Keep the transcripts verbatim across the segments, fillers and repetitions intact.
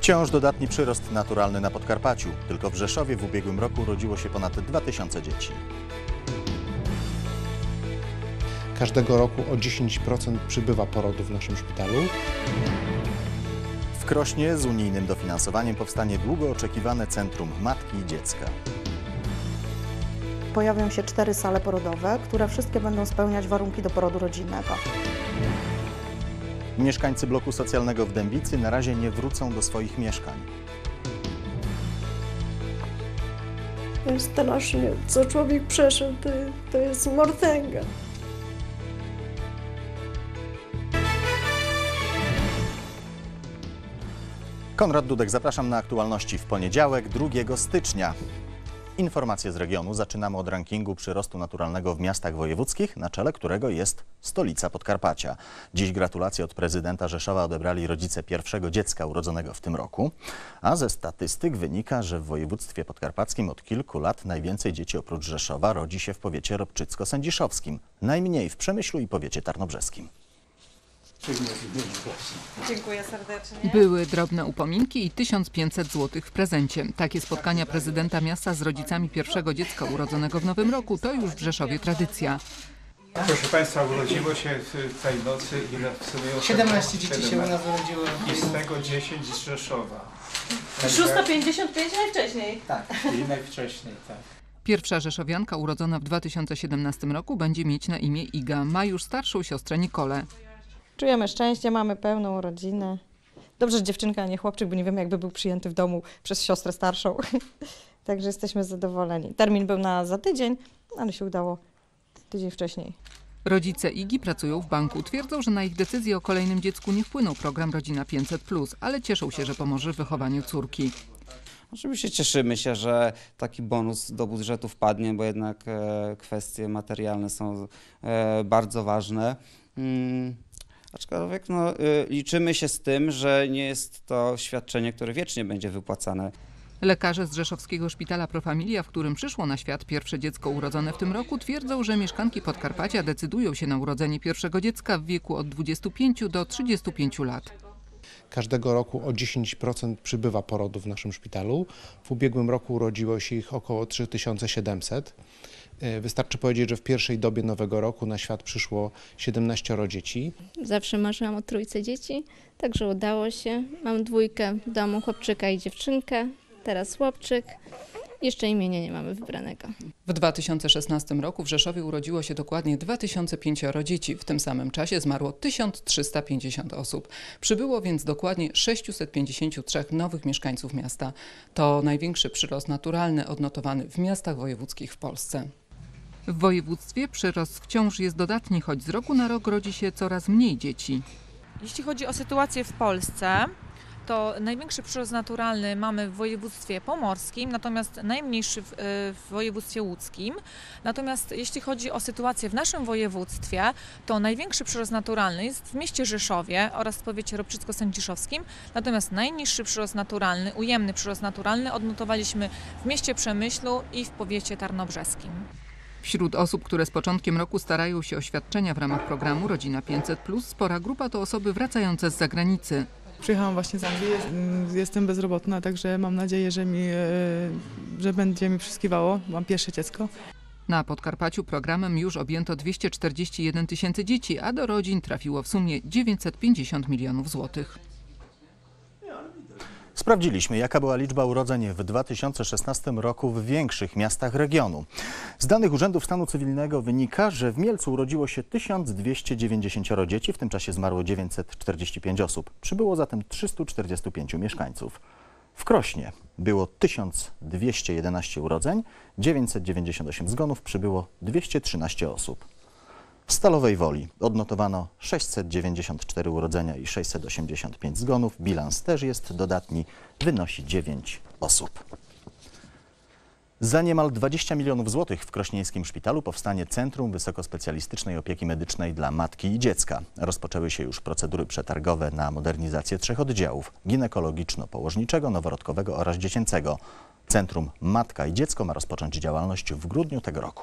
Wciąż dodatni przyrost naturalny na Podkarpaciu. Tylko w Rzeszowie w ubiegłym roku urodziło się ponad dwa tysiące dzieci. Każdego roku o dziesięć procent przybywa porodów w naszym szpitalu. W Krośnie z unijnym dofinansowaniem powstanie długo oczekiwane Centrum Matki i Dziecka. Pojawią się cztery sale porodowe, które wszystkie będą spełniać warunki do porodu rodzinnego. Mieszkańcy bloku socjalnego w Dębicy na razie nie wrócą do swoich mieszkań. Strasznie, co człowiek przeszedł, to, to jest mordęga. Konrad Dudek, zapraszam na aktualności w poniedziałek, drugiego stycznia. Informacje z regionu. Zaczynamy od rankingu przyrostu naturalnego w miastach wojewódzkich, na czele którego jest stolica Podkarpacia. Dziś gratulacje od prezydenta Rzeszowa odebrali rodzice pierwszego dziecka urodzonego w tym roku. A ze statystyk wynika, że w województwie podkarpackim od kilku lat najwięcej dzieci oprócz Rzeszowa rodzi się w powiecie ropczycko-sędziszowskim. Najmniej w Przemyślu i powiecie tarnobrzeskim. Dziękuję serdecznie. Były drobne upominki i tysiąc pięćset złotych w prezencie. Takie spotkania prezydenta miasta z rodzicami pierwszego dziecka urodzonego w nowym roku to już w Rzeszowie tradycja. Proszę Państwa, urodziło się w tej nocy ile w sumie osób? siedemnaście dzieci się u nas urodziło. I z tego dziesięć z Rzeszowa. szósta pięćdziesiąt pięć najwcześniej. Tak. I najwcześniej, tak. Pierwsza rzeszowianka urodzona w dwa tysiące siedemnastym roku będzie mieć na imię Iga. Ma już starszą siostrę Nikolę. Czujemy szczęście, mamy pełną rodzinę. Dobrze, że dziewczynka, a nie chłopczyk, bo nie wiemy, jakby był przyjęty w domu przez siostrę starszą. Także jesteśmy zadowoleni. Termin był na za tydzień, ale się udało tydzień wcześniej. Rodzice Igi pracują w banku. Twierdzą, że na ich decyzję o kolejnym dziecku nie wpłynął program Rodzina pięćset plus, ale cieszą się, że pomoże w wychowaniu córki. Oczywiście cieszymy się, że taki bonus do budżetu wpadnie, bo jednak e, kwestie materialne są e, bardzo ważne. Hmm. Aczkolwiek no, y, liczymy się z tym, że nie jest to świadczenie, które wiecznie będzie wypłacane. Lekarze z rzeszowskiego szpitala Pro Familia, w którym przyszło na świat pierwsze dziecko urodzone w tym roku, twierdzą, że mieszkanki Podkarpacia decydują się na urodzenie pierwszego dziecka w wieku od dwudziestu pięciu do trzydziestu pięciu lat. Każdego roku o dziesięć procent przybywa porodów w naszym szpitalu. W ubiegłym roku urodziło się ich około trzy tysiące siedemset. Wystarczy powiedzieć, że w pierwszej dobie nowego roku na świat przyszło siedemnaścioro dzieci. Zawsze marzyłam o trójce dzieci, także udało się. Mam dwójkę w domu, chłopczyka i dziewczynkę, teraz chłopczyk. Jeszcze imienia nie mamy wybranego. W dwa tysiące szesnastym roku w Rzeszowie urodziło się dokładnie dwa tysiące pięcioro dzieci. W tym samym czasie zmarło tysiąc trzysta pięćdziesiąt osób. Przybyło więc dokładnie sześciuset pięćdziesięciu trzech nowych mieszkańców miasta. To największy przyrost naturalny odnotowany w miastach wojewódzkich w Polsce. W województwie przyrost wciąż jest dodatni, choć z roku na rok rodzi się coraz mniej dzieci. Jeśli chodzi o sytuację w Polsce, to największy przyrost naturalny mamy w województwie pomorskim, natomiast najmniejszy w, w województwie łódzkim. Natomiast jeśli chodzi o sytuację w naszym województwie, to największy przyrost naturalny jest w mieście Rzeszowie oraz w powiecie ropczycko-sędziszowskim. Natomiast najniższy przyrost naturalny, ujemny przyrost naturalny odnotowaliśmy w mieście Przemyślu i w powiecie tarnobrzeskim. Wśród osób, które z początkiem roku starają się o świadczenia w ramach programu Rodzina pięćset plus, spora grupa to osoby wracające z zagranicy. Przyjechałam właśnie z Anglii, jestem bezrobotna, także mam nadzieję, że, mi, że będzie mi przyskiwało. Mam pierwsze dziecko. Na Podkarpaciu programem już objęto dwieście czterdzieści jeden tysięcy dzieci, a do rodzin trafiło w sumie dziewięćset pięćdziesiąt milionów złotych. Sprawdziliśmy, jaka była liczba urodzeń w dwa tysiące szesnastym roku w większych miastach regionu. Z danych Urzędu Stanu Cywilnego wynika, że w Mielcu urodziło się tysiąc dwieście dziewięćdziesiąt dzieci, w tym czasie zmarło dziewięćset czterdzieści pięć osób. Przybyło zatem trzystu czterdziestu pięciu mieszkańców. W Krośnie było tysiąc dwieście jedenaście urodzeń, dziewięćset dziewięćdziesiąt osiem zgonów, przybyło dwieście trzynaście osób. W Stalowej Woli odnotowano sześćset dziewięćdziesiąt cztery urodzenia i sześćset osiemdziesiąt pięć zgonów. Bilans też jest dodatni, wynosi dziewięć osób. Za niemal dwadzieścia milionów złotych w krośnieńskim szpitalu powstanie Centrum Wysokospecjalistycznej Opieki Medycznej dla Matki i Dziecka. Rozpoczęły się już procedury przetargowe na modernizację trzech oddziałów: ginekologiczno-położniczego, noworodkowego oraz dziecięcego. Centrum Matka i Dziecko ma rozpocząć działalność w grudniu tego roku.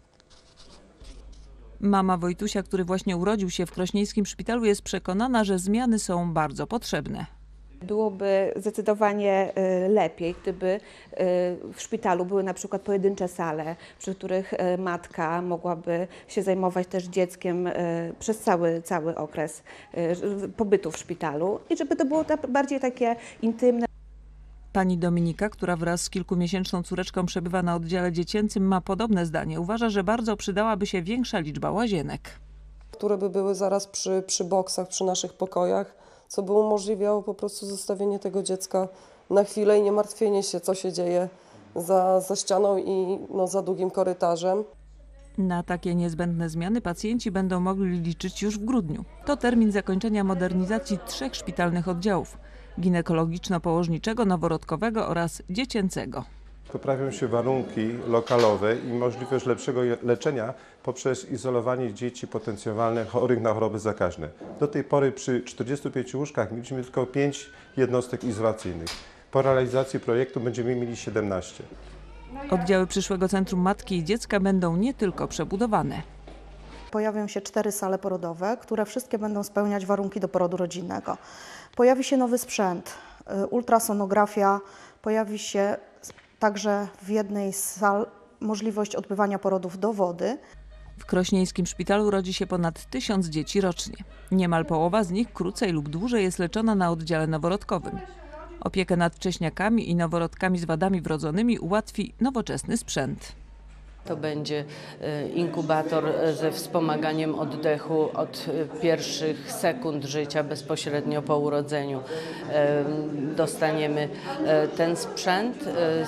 Mama Wojtusia, który właśnie urodził się w krośnieńskim szpitalu, jest przekonana, że zmiany są bardzo potrzebne. Byłoby zdecydowanie lepiej, gdyby w szpitalu były na przykład pojedyncze sale, przy których matka mogłaby się zajmować też dzieckiem przez cały, cały okres pobytu w szpitalu i żeby to było bardziej takie intymne. Pani Dominika, która wraz z kilkumiesięczną córeczką przebywa na oddziale dziecięcym, ma podobne zdanie. Uważa, że bardzo przydałaby się większa liczba łazienek. Które by były zaraz przy, przy boksach, przy naszych pokojach, co by umożliwiało po prostu zostawienie tego dziecka na chwilę i nie martwienie się, co się dzieje za, za ścianą i no, za długim korytarzem. Na takie niezbędne zmiany pacjenci będą mogli liczyć już w grudniu. To termin zakończenia modernizacji trzech szpitalnych oddziałów: ginekologiczno-położniczego, noworodkowego oraz dziecięcego. Poprawią się warunki lokalowe i możliwość lepszego leczenia poprzez izolowanie dzieci potencjalnie chorych na choroby zakaźne. Do tej pory przy czterdziestu pięciu łóżkach mieliśmy tylko pięć jednostek izolacyjnych. Po realizacji projektu będziemy mieli siedemnaście. Oddziały przyszłego Centrum Matki i Dziecka będą nie tylko przebudowane. Pojawią się cztery sale porodowe, które wszystkie będą spełniać warunki do porodu rodzinnego. Pojawi się nowy sprzęt, ultrasonografia, pojawi się także w jednej z sal możliwość odbywania porodów do wody. W krośnieńskim szpitalu rodzi się ponad tysiąc dzieci rocznie. Niemal połowa z nich krócej lub dłużej jest leczona na oddziale noworodkowym. Opiekę nad wcześniakami i noworodkami z wadami wrodzonymi ułatwi nowoczesny sprzęt. To będzie inkubator ze wspomaganiem oddechu od pierwszych sekund życia bezpośrednio po urodzeniu. Dostaniemy ten sprzęt,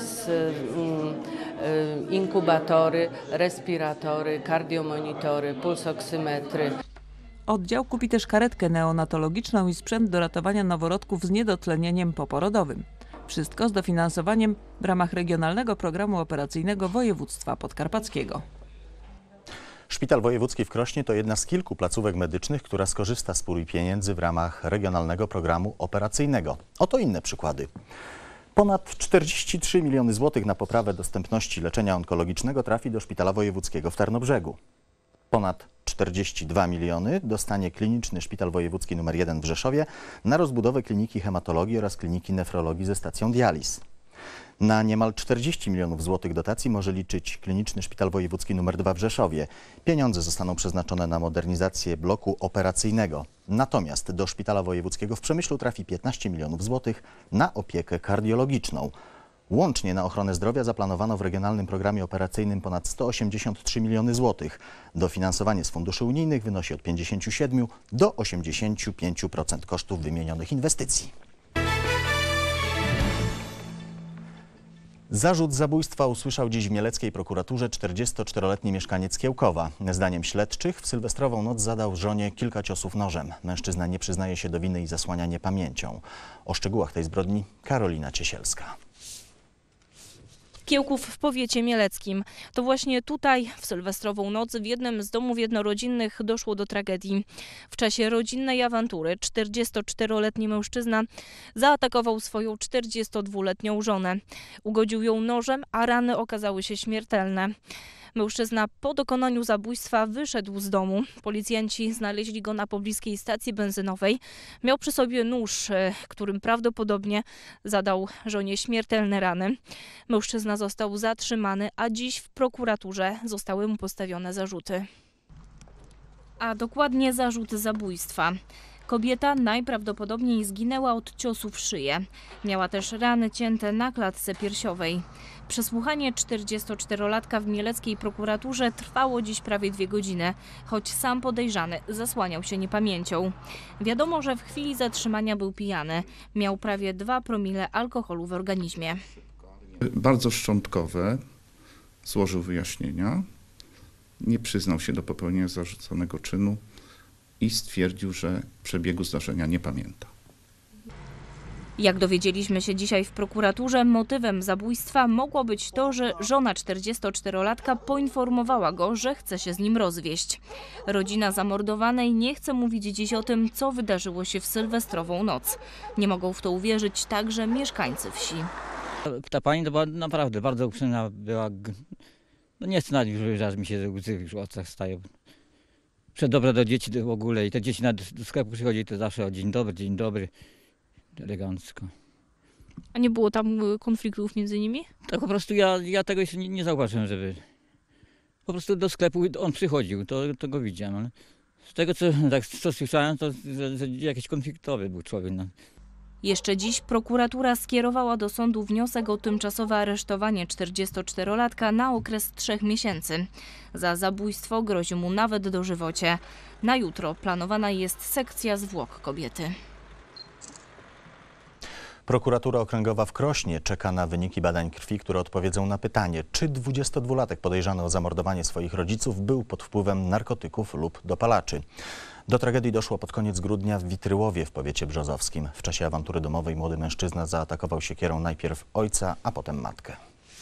inkubatory, respiratory, kardiomonitory, pulsoksymetry. Oddział kupi też karetkę neonatologiczną i sprzęt do ratowania noworodków z niedotlenieniem poporodowym. Wszystko z dofinansowaniem w ramach Regionalnego Programu Operacyjnego Województwa Podkarpackiego. Szpital Wojewódzki w Krośnie to jedna z kilku placówek medycznych, która skorzysta z puli pieniędzy w ramach Regionalnego Programu Operacyjnego. Oto inne przykłady. Ponad czterdzieści trzy miliony złotych na poprawę dostępności leczenia onkologicznego trafi do Szpitala Wojewódzkiego w Tarnobrzegu. Ponad czterdzieści dwa miliony dostanie Kliniczny Szpital Wojewódzki nr jeden w Rzeszowie na rozbudowę kliniki hematologii oraz kliniki nefrologii ze stacją dializ. Na niemal czterdzieści milionów złotych dotacji może liczyć Kliniczny Szpital Wojewódzki nr dwa w Rzeszowie. Pieniądze zostaną przeznaczone na modernizację bloku operacyjnego. Natomiast do Szpitala Wojewódzkiego w Przemyślu trafi piętnaście milionów złotych na opiekę kardiologiczną. Łącznie na ochronę zdrowia zaplanowano w Regionalnym Programie Operacyjnym ponad sto osiemdziesiąt trzy miliony złotych. Dofinansowanie z funduszy unijnych wynosi od pięćdziesięciu siedmiu do osiemdziesięciu pięciu procent kosztów wymienionych inwestycji. Zarzut zabójstwa usłyszał dziś w mieleckiej prokuraturze czterdziestoczteroletni mieszkaniec Kiełkowa. Zdaniem śledczych w sylwestrową noc zadał żonie kilka ciosów nożem. Mężczyzna nie przyznaje się do winy i zasłania niepamięcią. O szczegółach tej zbrodni Karolina Ciesielska. Kiełków w powiecie mieleckim. To właśnie tutaj w sylwestrową noc w jednym z domów jednorodzinnych doszło do tragedii. W czasie rodzinnej awantury czterdziestoczteroletni mężczyzna zaatakował swoją czterdziestodwuletnią żonę. Ugodził ją nożem, a rany okazały się śmiertelne. Mężczyzna po dokonaniu zabójstwa wyszedł z domu. Policjanci znaleźli go na pobliskiej stacji benzynowej. Miał przy sobie nóż, którym prawdopodobnie zadał żonie śmiertelne rany. Mężczyzna został zatrzymany, a dziś w prokuraturze zostały mu postawione zarzuty. A dokładnie zarzuty zabójstwa. Kobieta najprawdopodobniej zginęła od ciosu w szyję. Miała też rany cięte na klatce piersiowej. Przesłuchanie czterdziestoczterolatka w mieleckiej prokuraturze trwało dziś prawie dwie godziny, choć sam podejrzany zasłaniał się niepamięcią. Wiadomo, że w chwili zatrzymania był pijany. Miał prawie dwa promile alkoholu w organizmie. Bardzo szczątkowe, złożył wyjaśnienia, nie przyznał się do popełnienia zarzuconego czynu i stwierdził, że przebiegu zdarzenia nie pamięta. Jak dowiedzieliśmy się dzisiaj w prokuraturze, motywem zabójstwa mogło być to, że żona czterdziestoczterolatka poinformowała go, że chce się z nim rozwieść. Rodzina zamordowanej nie chce mówić dziś o tym, co wydarzyło się w sylwestrową noc. Nie mogą w to uwierzyć także mieszkańcy wsi. Ta pani to była naprawdę bardzo uprzejma, była, no nie chcę nawet, że mi się łzy w oczach stają. Przed dobre do dzieci w ogóle i te dzieci na, do sklepu przychodzi, to zawsze o dzień dobry, dzień dobry. elegancko. A nie było tam konfliktów między nimi? Tak po prostu ja, ja tego jeszcze nie, nie zauważyłem, żeby... Po prostu do sklepu on przychodził, to, to go widziałem, ale z tego co, tak, co słyszałem, to że, że jakiś konfliktowy był człowiek. No. Jeszcze dziś prokuratura skierowała do sądu wniosek o tymczasowe aresztowanie czterdziestoczterolatka na okres trzech miesięcy. Za zabójstwo grozi mu nawet dożywocie. Na jutro planowana jest sekcja zwłok kobiety. Prokuratura Okręgowa w Krośnie czeka na wyniki badań krwi, które odpowiedzą na pytanie, czy dwudziestodwulatek podejrzany o zamordowanie swoich rodziców był pod wpływem narkotyków lub dopalaczy. Do tragedii doszło pod koniec grudnia w Witryłowie w powiecie brzozowskim. W czasie awantury domowej młody mężczyzna zaatakował siekierą najpierw ojca, a potem matkę.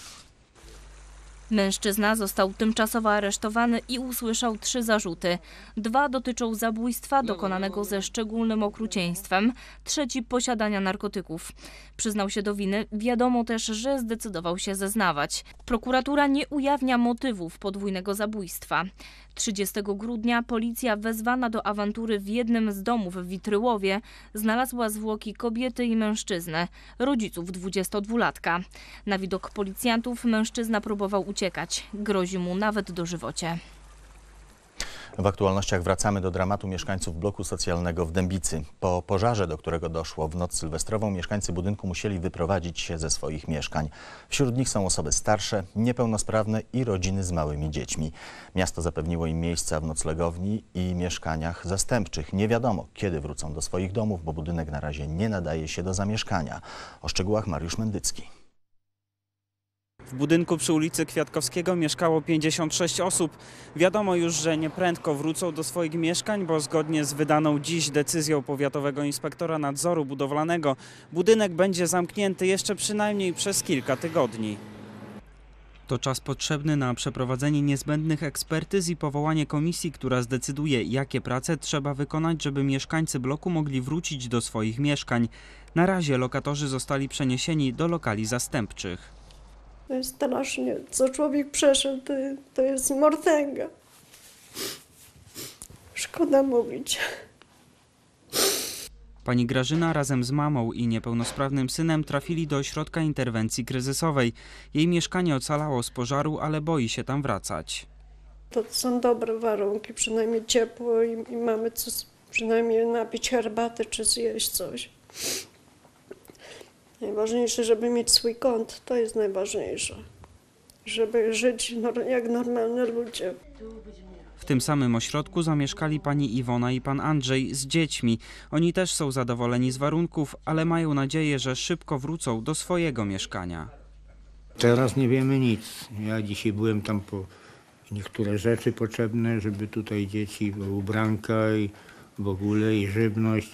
Mężczyzna został tymczasowo aresztowany i usłyszał trzy zarzuty. Dwa dotyczą zabójstwa dokonanego ze szczególnym okrucieństwem, trzeci posiadania narkotyków. Przyznał się do winy, wiadomo też, że zdecydował się zeznawać. Prokuratura nie ujawnia motywów podwójnego zabójstwa. trzydziestego grudnia policja wezwana do awantury w jednym z domów w Witryłowie znalazła zwłoki kobiety i mężczyzny, rodziców dwudziestodwulatka. Na widok policjantów mężczyzna próbował uciekać. Grozi mu nawet dożywocie. W aktualnościach wracamy do dramatu mieszkańców bloku socjalnego w Dębicy. Po pożarze, do którego doszło w noc sylwestrową, mieszkańcy budynku musieli wyprowadzić się ze swoich mieszkań. Wśród nich są osoby starsze, niepełnosprawne i rodziny z małymi dziećmi. Miasto zapewniło im miejsca w noclegowni i mieszkaniach zastępczych. Nie wiadomo, kiedy wrócą do swoich domów, bo budynek na razie nie nadaje się do zamieszkania. O szczegółach Mariusz Mendycki. W budynku przy ulicy Kwiatkowskiego mieszkało pięćdziesiąt sześć osób. Wiadomo już, że nieprędko wrócą do swoich mieszkań, bo zgodnie z wydaną dziś decyzją powiatowego inspektora nadzoru budowlanego budynek będzie zamknięty jeszcze przynajmniej przez kilka tygodni. To czas potrzebny na przeprowadzenie niezbędnych ekspertyz i powołanie komisji, która zdecyduje, jakie prace trzeba wykonać, żeby mieszkańcy bloku mogli wrócić do swoich mieszkań. Na razie lokatorzy zostali przeniesieni do lokali zastępczych. To jest strasznie, co człowiek przeszedł, to, to jest mordęga. Szkoda mówić. Pani Grażyna razem z mamą i niepełnosprawnym synem trafili do ośrodka interwencji kryzysowej. Jej mieszkanie ocalało z pożaru, ale boi się tam wracać. To są dobre warunki, przynajmniej ciepło i, i mamy co przynajmniej napić herbaty czy zjeść coś. Najważniejsze, żeby mieć swój kąt, to jest najważniejsze. Żeby żyć jak normalni ludzie. W tym samym ośrodku zamieszkali pani Iwona i pan Andrzej z dziećmi. Oni też są zadowoleni z warunków, ale mają nadzieję, że szybko wrócą do swojego mieszkania. Teraz nie wiemy nic. Ja dzisiaj byłem tam po niektóre rzeczy potrzebne, żeby tutaj dzieci, ubranka i w ogóle i żywność.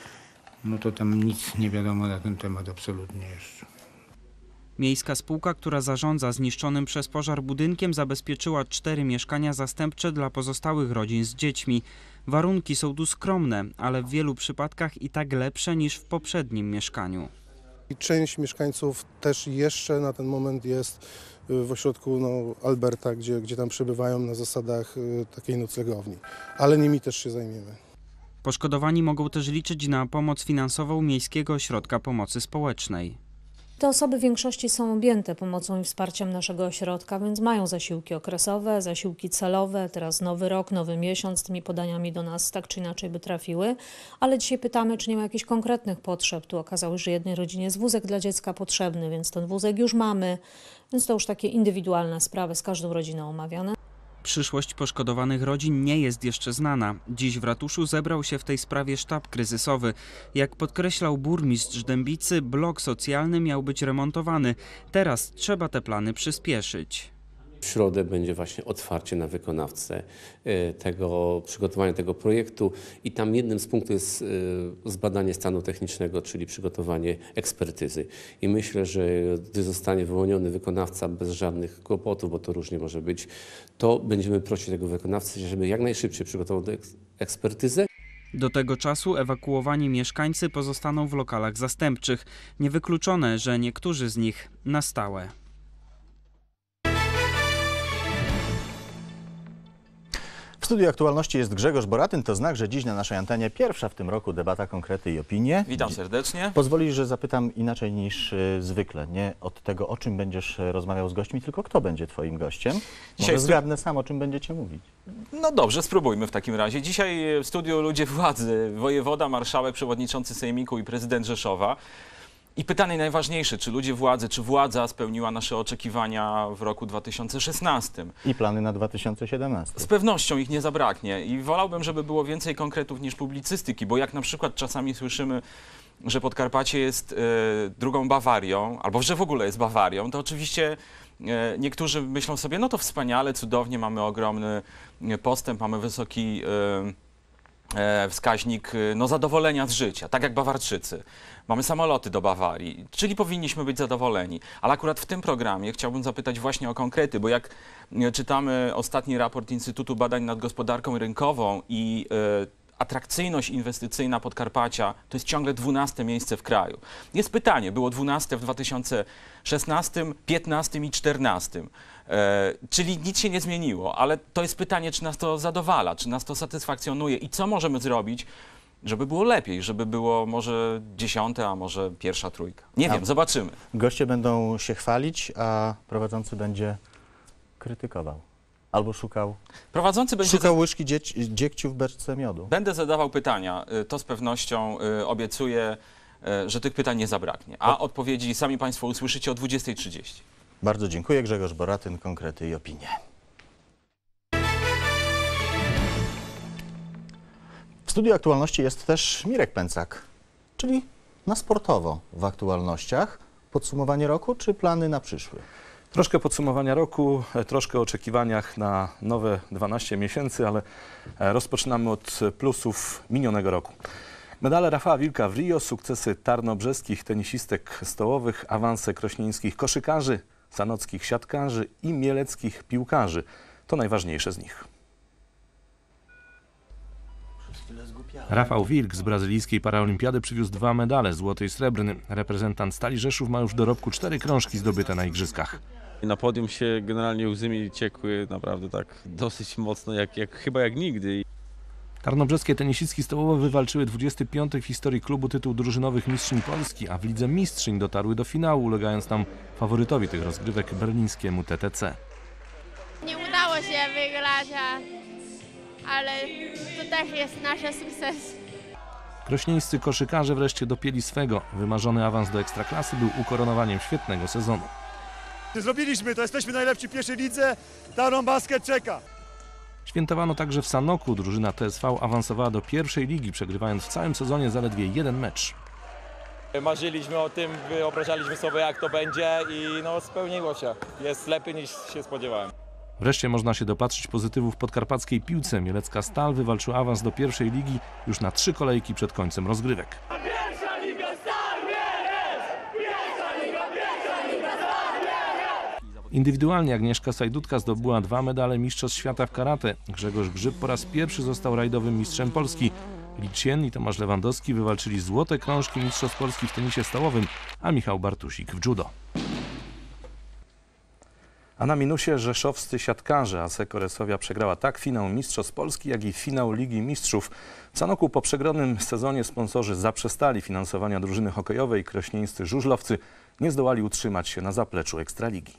No to tam nic nie wiadomo na ten temat absolutnie jeszcze. Miejska spółka, która zarządza zniszczonym przez pożar budynkiem, zabezpieczyła cztery mieszkania zastępcze dla pozostałych rodzin z dziećmi. Warunki są tu skromne, ale w wielu przypadkach i tak lepsze niż w poprzednim mieszkaniu. Część mieszkańców też jeszcze na ten moment jest w ośrodku no, Alberta, gdzie, gdzie tam przebywają na zasadach takiej noclegowni, ale nimi też się zajmiemy. Poszkodowani mogą też liczyć na pomoc finansową Miejskiego Ośrodka Pomocy Społecznej. Te osoby w większości są objęte pomocą i wsparciem naszego ośrodka, więc mają zasiłki okresowe, zasiłki celowe, teraz nowy rok, nowy miesiąc, tymi podaniami do nas tak czy inaczej by trafiły, ale dzisiaj pytamy, czy nie ma jakichś konkretnych potrzeb. Tu okazało się, że jednej rodzinie jest wózek dla dziecka potrzebny, więc ten wózek już mamy, więc to już takie indywidualne sprawy z każdą rodziną omawiane. Przyszłość poszkodowanych rodzin nie jest jeszcze znana. Dziś w ratuszu zebrał się w tej sprawie sztab kryzysowy. Jak podkreślał burmistrz Dębicy, blok socjalny miał być remontowany. Teraz trzeba te plany przyspieszyć. W środę będzie właśnie otwarcie na wykonawcę tego, przygotowania tego projektu i tam jednym z punktów jest zbadanie stanu technicznego, czyli przygotowanie ekspertyzy. I myślę, że gdy zostanie wyłoniony wykonawca bez żadnych kłopotów, bo to różnie może być, to będziemy prosić tego wykonawcy, żeby jak najszybciej przygotował ekspertyzę. Do tego czasu ewakuowani mieszkańcy pozostaną w lokalach zastępczych. Niewykluczone, że niektórzy z nich na stałe. W studiu Aktualności jest Grzegorz Boratyn, to znak, że dziś na naszej antenie pierwsza w tym roku debata Konkrety i Opinie. Witam serdecznie. Pozwolisz, że zapytam inaczej niż y, zwykle. Nie od tego, o czym będziesz rozmawiał z gośćmi, tylko kto będzie twoim gościem. Może Dzisiaj zgadnę sam, o czym będziecie mówić. No dobrze, spróbujmy w takim razie. Dzisiaj w studiu ludzie władzy, wojewoda, marszałek, przewodniczący Sejmiku i prezydent Rzeszowa. I pytanie najważniejsze, czy ludzie władzy, czy władza spełniła nasze oczekiwania w roku dwa tysiące szesnastym? I plany na dwa tysiące siedemnasty. Z pewnością ich nie zabraknie i wolałbym, żeby było więcej konkretów niż publicystyki, bo jak na przykład czasami słyszymy, że Podkarpacie jest e, drugą Bawarią, albo że w ogóle jest Bawarią, to oczywiście e, niektórzy myślą sobie, no to wspaniale, cudownie, mamy ogromny postęp, mamy wysoki e, e, wskaźnik no, zadowolenia z życia, tak jak Bawarczycy. Mamy samoloty do Bawarii, czyli powinniśmy być zadowoleni. Ale akurat w tym programie chciałbym zapytać właśnie o konkrety, bo jak czytamy ostatni raport Instytutu Badań nad Gospodarką Rynkową i e, atrakcyjność inwestycyjna Podkarpacia to jest ciągle dwunaste miejsce w kraju. Jest pytanie, było dwunaste w dwa tysiące szesnastym, piętnastym i czternastym. E, czyli nic się nie zmieniło, ale to jest pytanie, czy nas to zadowala, czy nas to satysfakcjonuje i co możemy zrobić, żeby było lepiej, żeby było może dziesiąte, a może pierwsza trójka. Nie a wiem, zobaczymy. Goście będą się chwalić, a prowadzący będzie krytykował. Albo szukał, Prowadzący będzie szukał łyżki dzieć, dziegciu w beczce miodu. Będę zadawał pytania, to z pewnością y, obiecuję, y, że tych pytań nie zabraknie. A odpowiedzi sami Państwo usłyszycie o dwudziestej trzydzieści. Bardzo dziękuję. Grzegorz Boratyn, Konkrety i Opinie. W studiu Aktualności jest też Mirek Pęcak, czyli na sportowo w aktualnościach. Podsumowanie roku czy plany na przyszły? Troszkę podsumowania roku, troszkę o oczekiwaniach na nowe dwanaście miesięcy, ale rozpoczynamy od plusów minionego roku. Medale Rafała Wilka w Rio, sukcesy tarnobrzeskich tenisistek stołowych, awanse krośnieńskich koszykarzy, sanockich siatkarzy i mieleckich piłkarzy. To najważniejsze z nich. Rafał Wilk z brazylijskiej paraolimpiady przywiózł dwa medale, złoty i srebrny. Reprezentant Stali Rzeszów ma już w dorobku cztery krążki zdobyte na igrzyskach. Na podium się generalnie łzy mi ciekły naprawdę tak dosyć mocno, jak, jak, chyba jak nigdy. Tarnobrzeskie tenisistki stołowe wywalczyły dwudziesty piąty w historii klubu tytuł drużynowych mistrzyń Polski, a w Lidze Mistrzyń dotarły do finału, ulegając tam faworytowi tych rozgrywek berlińskiemu T T C. Nie udało się wygrać, ale to też jest nasz sukces. Krośnieńscy koszykarze wreszcie dopięli swego. Wymarzony awans do Ekstraklasy był ukoronowaniem świetnego sezonu. Zrobiliśmy to, jesteśmy najlepsi w pierwszej lidze, Tarnów Basket czeka. Świętowano także w Sanoku. Drużyna T S V awansowała do pierwszej ligi, przegrywając w całym sezonie zaledwie jeden mecz. Marzyliśmy o tym, wyobrażaliśmy sobie, jak to będzie i no, spełniło się. Jest lepiej niż się spodziewałem. Wreszcie można się dopatrzyć pozytywów w podkarpackiej piłce. Mielecka Stal wywalczyła awans do pierwszej ligi już na trzy kolejki przed końcem rozgrywek. Indywidualnie Agnieszka Sajdutka zdobyła dwa medale Mistrzostw Świata w karate. Grzegorz Grzyb po raz pierwszy został rajdowym mistrzem Polski. Li Chien i Tomasz Lewandowski wywalczyli złote krążki Mistrzostw Polski w tenisie stołowym, a Michał Bartusik w judo. A na minusie rzeszowscy siatkarze. Asseco Resovia przegrała tak finał Mistrzostw Polski, jak i finał Ligi Mistrzów. W Sanoku po przegranym sezonie sponsorzy zaprzestali finansowania drużyny hokejowej. Krośnieńscy żużlowcy nie zdołali utrzymać się na zapleczu Ekstraligi.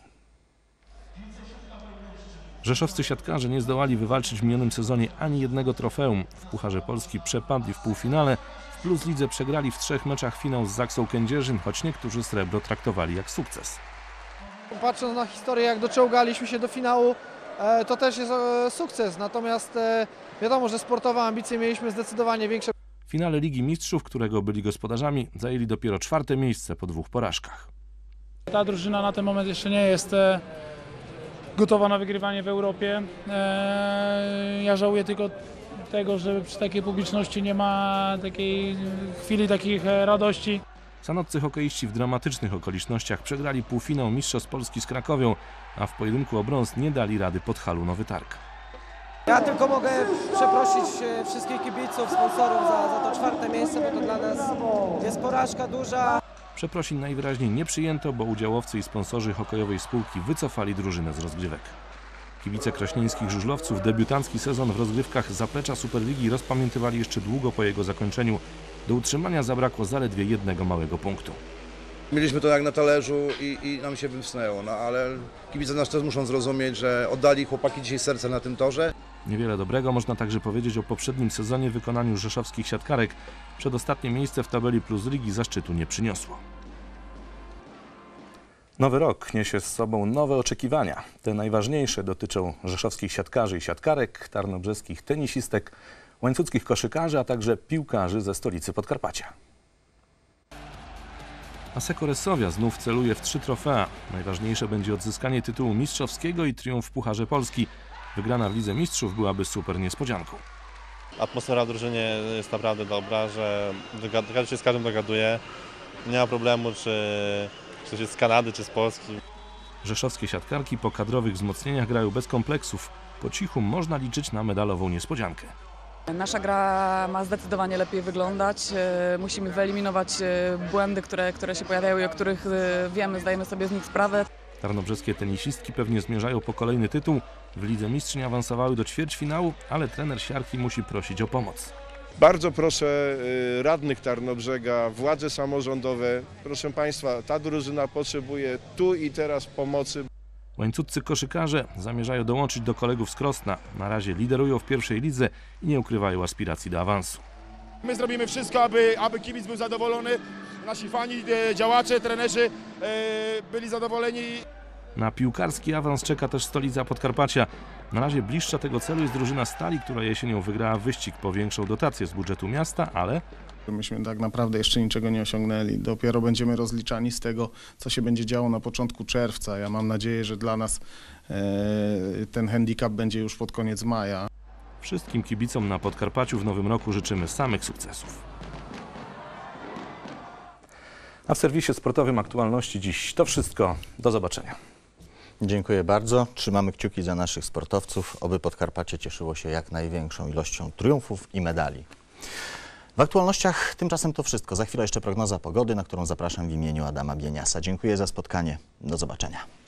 Rzeszowscy siatkarze nie zdołali wywalczyć w minionym sezonie ani jednego trofeum. W Pucharze Polski przepadli w półfinale. W Plus Lidze przegrali w trzech meczach finał z Zaksą Kędzierzyn, choć niektórzy srebro traktowali jak sukces. Patrząc na historię, jak doczołgaliśmy się do finału, to też jest sukces. Natomiast wiadomo, że sportowe ambicje mieliśmy zdecydowanie większe. W finale Ligi Mistrzów, którego byli gospodarzami, zajęli dopiero czwarte miejsce po dwóch porażkach. Ta drużyna na ten moment jeszcze nie jest gotowa na wygrywanie w Europie. Ja żałuję tylko tego, że przy takiej publiczności nie ma takiej chwili, takich radości. Sanoccy hokeiści w dramatycznych okolicznościach przegrali półfinał Mistrzostw Polski z Krakowią, a w pojedynku o brąz nie dali rady Podhalu Nowy Targ. Ja tylko mogę przeprosić wszystkich kibiców, sponsorów za, za to czwarte miejsce, bo to dla nas jest porażka duża. Przeprosin najwyraźniej nie przyjęto, bo udziałowcy i sponsorzy hokejowej spółki wycofali drużynę z rozgrywek. Kibice kraśnieńskich żużlowców debiutancki sezon w rozgrywkach zaplecza Superligi rozpamiętywali jeszcze długo po jego zakończeniu. Do utrzymania zabrakło zaledwie jednego małego punktu. Mieliśmy to jak na talerzu i, i nam się wymknęło, no ale kibice nas też muszą zrozumieć, że oddali chłopaki dzisiaj serce na tym torze. Niewiele dobrego można także powiedzieć o poprzednim sezonie w wykonaniu rzeszowskich siatkarek. Przedostatnie miejsce w tabeli Plus Ligi zaszczytu nie przyniosło. Nowy rok niesie z sobą nowe oczekiwania. Te najważniejsze dotyczą rzeszowskich siatkarzy i siatkarek, tarnobrzeskich tenisistek, łańcuckich koszykarzy, a także piłkarzy ze stolicy Podkarpacia. Asseco Resovia znów celuje w trzy trofea. Najważniejsze będzie odzyskanie tytułu mistrzowskiego i triumf w Pucharze Polski. Wygrana w Lidze Mistrzów byłaby super niespodzianką. Atmosfera w drużynie jest naprawdę dobra, że każdy się z każdym dogaduje. Nie ma problemu, czy ktoś jest z Kanady, czy z Polski. Rzeszowskie siatkarki po kadrowych wzmocnieniach grają bez kompleksów. Po cichu można liczyć na medalową niespodziankę. Nasza gra ma zdecydowanie lepiej wyglądać. Musimy wyeliminować błędy, które, które się pojawiają i o których wiemy, zdajemy sobie z nich sprawę. Tarnobrzeskie tenisistki pewnie zmierzają po kolejny tytuł. W Lidze Mistrzyń awansowały do ćwierćfinału, ale trener siarki musi prosić o pomoc. Bardzo proszę radnych Tarnobrzega, władze samorządowe, proszę Państwa, ta drużyna potrzebuje tu i teraz pomocy. Łańcuccy koszykarze zamierzają dołączyć do kolegów z Krosna. Na razie liderują w pierwszej lidze i nie ukrywają aspiracji do awansu. My zrobimy wszystko, aby, aby kibic był zadowolony, nasi fani, działacze, trenerzy byli zadowoleni. Na piłkarski awans czeka też stolica Podkarpacia. Na razie bliższa tego celu jest drużyna Stali, która jesienią wygrała wyścig po większą dotację z budżetu miasta, ale... Myśmy tak naprawdę jeszcze niczego nie osiągnęli. Dopiero będziemy rozliczani z tego, co się będzie działo na początku czerwca. Ja mam nadzieję, że dla nas e, ten handicap będzie już pod koniec maja. Wszystkim kibicom na Podkarpaciu w nowym roku życzymy samych sukcesów. A w serwisie sportowym Aktualności dziś to wszystko. Do zobaczenia. Dziękuję bardzo. Trzymamy kciuki za naszych sportowców, oby Podkarpacie cieszyło się jak największą ilością triumfów i medali. W aktualnościach tymczasem to wszystko. Za chwilę jeszcze prognoza pogody, na którą zapraszam w imieniu Adama Bieniasa. Dziękuję za spotkanie. Do zobaczenia.